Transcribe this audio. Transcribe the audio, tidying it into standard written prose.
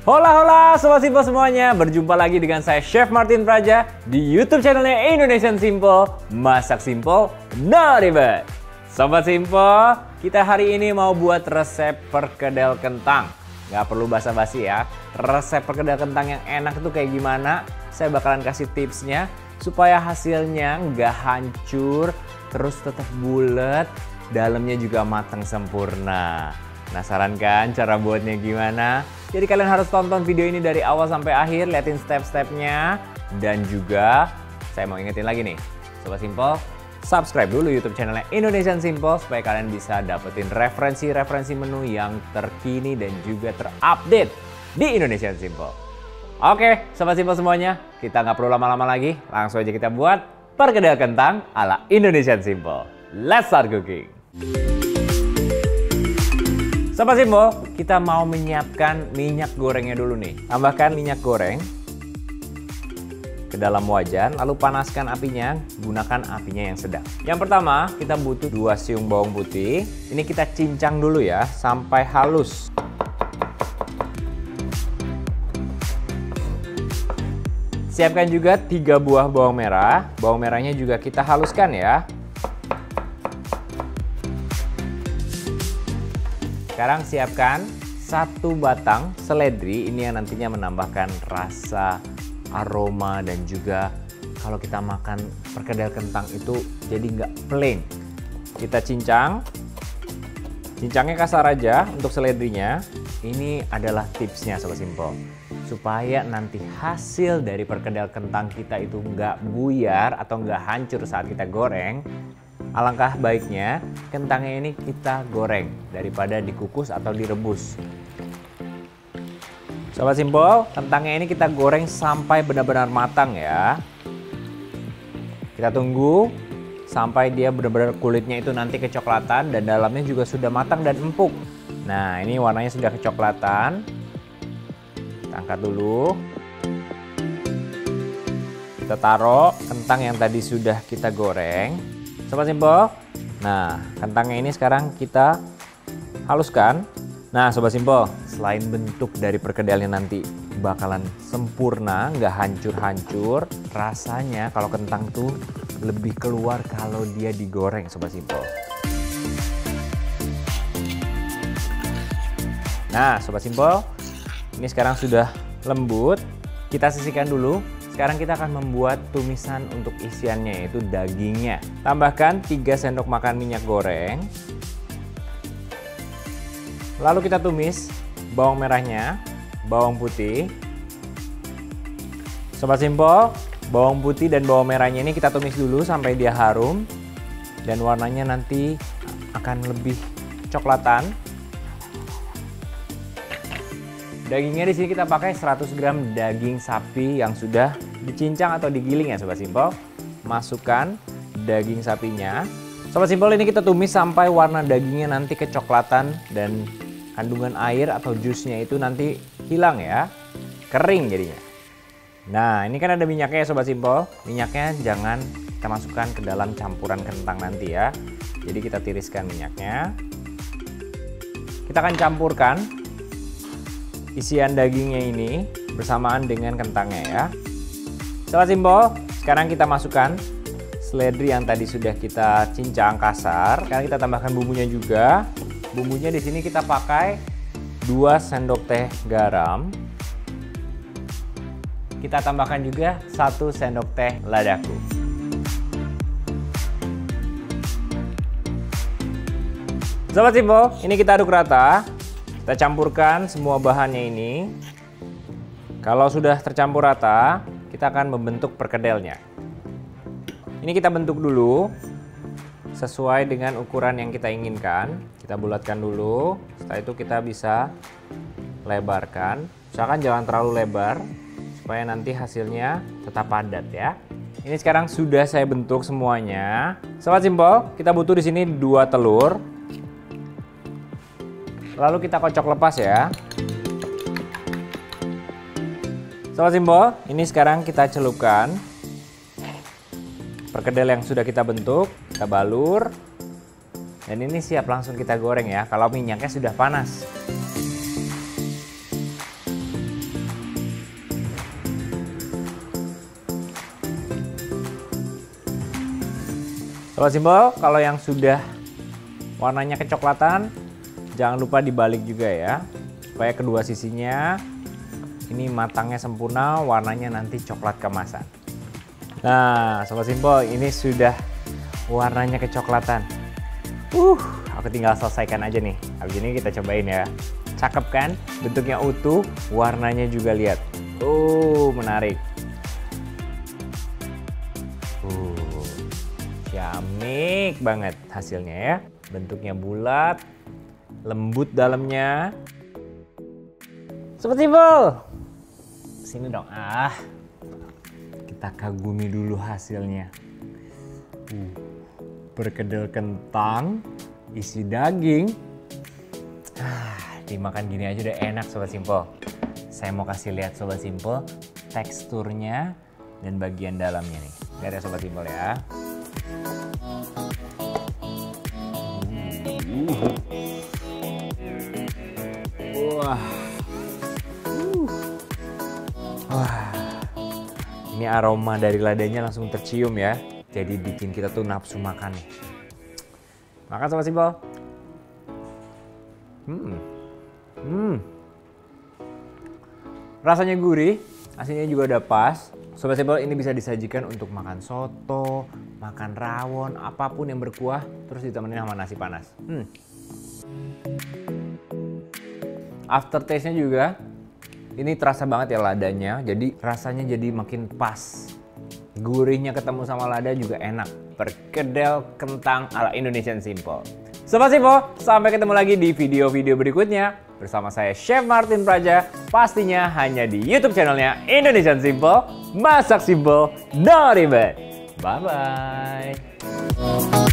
Hola hola Sobat Simple semuanya, berjumpa lagi dengan saya Chef Martin Praja di YouTube channelnya Indonesian Simple, masak simple, no ribet. Sobat Simple, kita hari ini mau buat resep perkedel kentang. Nggak perlu basa-basi ya, resep perkedel kentang yang enak itu kayak gimana? Saya bakalan kasih tipsnya supaya hasilnya nggak hancur, terus tetap bulat, dalamnya juga matang sempurna. Penasaran kan cara buatnya gimana? Jadi kalian harus tonton video ini dari awal sampai akhir, liatin step-stepnya. Dan juga saya mau ingetin lagi nih, Sobat Simple, subscribe dulu YouTube channelnya Indonesian Simple supaya kalian bisa dapetin referensi-referensi menu yang terkini dan juga terupdate di Indonesian Simple. Oke, Sobat Simple semuanya, kita nggak perlu lama-lama lagi, langsung aja kita buat perkedel kentang ala Indonesian Simple. Let's start cooking! Sobat Simple, kita mau menyiapkan minyak gorengnya dulu nih. Tambahkan minyak goreng ke dalam wajan, lalu panaskan apinya, gunakan apinya yang sedang. Yang pertama, kita butuh 2 siung bawang putih. Ini kita cincang dulu ya, sampai halus. Siapkan juga 3 buah bawang merah. Bawang merahnya juga kita haluskan ya. Sekarang siapkan 1 batang seledri, ini yang nantinya menambahkan rasa, aroma, dan juga kalau kita makan perkedel kentang itu jadi nggak plain. Kita cincang, cincangnya kasar aja untuk seledrinya. Ini adalah tipsnya Sobat Simple, supaya nanti hasil dari perkedel kentang kita itu nggak buyar atau nggak hancur saat kita goreng. Alangkah baiknya kentangnya ini kita goreng daripada dikukus atau direbus. Sobat Simple, kentangnya ini kita goreng sampai benar-benar matang ya. Kita tunggu sampai dia benar-benar kulitnya itu nanti kecoklatan dan dalamnya juga sudah matang dan empuk. Nah, ini warnanya sudah kecoklatan. Kita angkat dulu. Kita taruh kentang yang tadi sudah kita goreng. Sobat Simple, nah kentangnya ini sekarang kita haluskan. Nah Sobat Simple, selain bentuk dari perkedelnya nanti bakalan sempurna, nggak hancur-hancur, rasanya kalau kentang tuh lebih keluar kalau dia digoreng Sobat Simple. Nah Sobat Simple, ini sekarang sudah lembut, kita sisihkan dulu. Sekarang kita akan membuat tumisan untuk isiannya, yaitu dagingnya. Tambahkan 3 sendok makan minyak goreng. Lalu kita tumis bawang merahnya, bawang putih. Sobat Simple, bawang putih dan bawang merahnya ini kita tumis dulu sampai dia harum. Dan warnanya nanti akan lebih coklatan. Dagingnya di sini kita pakai 100 gram daging sapi yang sudah dicincang atau digiling ya Sobat Simple. Masukkan daging sapinya. Sobat Simple, ini kita tumis sampai warna dagingnya nanti kecoklatan dan kandungan air atau jusnya itu nanti hilang ya. Kering jadinya. Nah, ini kan ada minyaknya ya Sobat Simple. Minyaknya jangan kita masukkan ke dalam campuran kentang nanti ya. Jadi kita tiriskan minyaknya. Kita akan campurkan isian dagingnya ini bersamaan dengan kentangnya ya. Sobat Simple, sekarang kita masukkan seledri yang tadi sudah kita cincang kasar. Sekarang kita tambahkan bumbunya juga. Bumbunya di sini kita pakai 2 sendok teh garam. Kita tambahkan juga 1 sendok teh ladaku. Sobat Simple, ini kita aduk rata. Kita campurkan semua bahannya ini. Kalau sudah tercampur rata, kita akan membentuk perkedelnya. Ini kita bentuk dulu sesuai dengan ukuran yang kita inginkan. Kita bulatkan dulu. Setelah itu kita bisa lebarkan. Usahakan jangan terlalu lebar supaya nanti hasilnya tetap padat ya. Ini sekarang sudah saya bentuk semuanya. Sobat Simple, kita butuh di sini 2 telur. Lalu kita kocok lepas ya. Sobat Simple, ini sekarang kita celupkan perkedel yang sudah kita bentuk, kita balur. Dan ini siap langsung kita goreng ya, kalau minyaknya sudah panas. Sobat Simple, kalau yang sudah warnanya kecoklatan, jangan lupa dibalik juga ya, supaya kedua sisinya ini matangnya sempurna, warnanya nanti coklat keemasan. Nah, Sobat Simple, ini sudah warnanya kecoklatan. Aku tinggal selesaikan aja nih. Habis ini kita cobain ya. Cakep kan? Bentuknya utuh, warnanya juga lihat. Menarik. Ciamik banget hasilnya ya. Bentuknya bulat, lembut dalamnya. Sobat Simple, sini dong. Kita kagumi dulu hasilnya. Perkedel kentang, isi daging. Dimakan gini aja udah enak Sobat Simple. Saya mau kasih lihat Sobat Simple teksturnya dan bagian dalamnya nih. Lihat ya Sobat Simple ya. Wah. Ini aroma dari ladanya langsung tercium ya. Jadi bikin kita tuh nafsu makan nih. Makan Sobat Simple. Rasanya gurih, asinnya juga udah pas. Sobat Simple, ini bisa disajikan untuk makan soto, makan rawon, apapun yang berkuah, terus ditemenin sama nasi panas. Aftertaste-nya juga, ini terasa banget ya ladanya, jadi rasanya jadi makin pas. Gurihnya ketemu sama lada juga enak. Perkedel kentang ala Indonesian Simple. Sobat Simple, sampai ketemu lagi di video-video berikutnya. Bersama saya Chef Martin Praja, pastinya hanya di YouTube channelnya Indonesian Simple. Masak simple, no ribet. Bye-bye.